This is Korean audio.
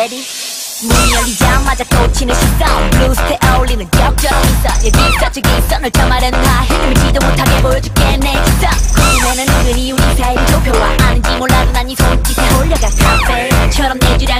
ready? 문이 열리자마자 꽂히는 시선 블루스에 어울리는 격정이 있어 여기서 저기서 널 참아내는 나 헤매지도 못하게 보여줄게 내 기선 궁금해는 은근히 우리 사이를 좁혀와 아는지 몰라도 난 이 손짓에 홀려가 카페처럼 내 주량